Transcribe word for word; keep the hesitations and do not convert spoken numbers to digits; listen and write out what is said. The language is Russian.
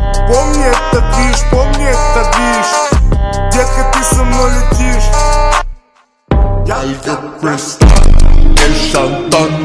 Помни этот движ, помни этот движ. Детка, ты со мной летишь. Algo Crystal, el Shantan.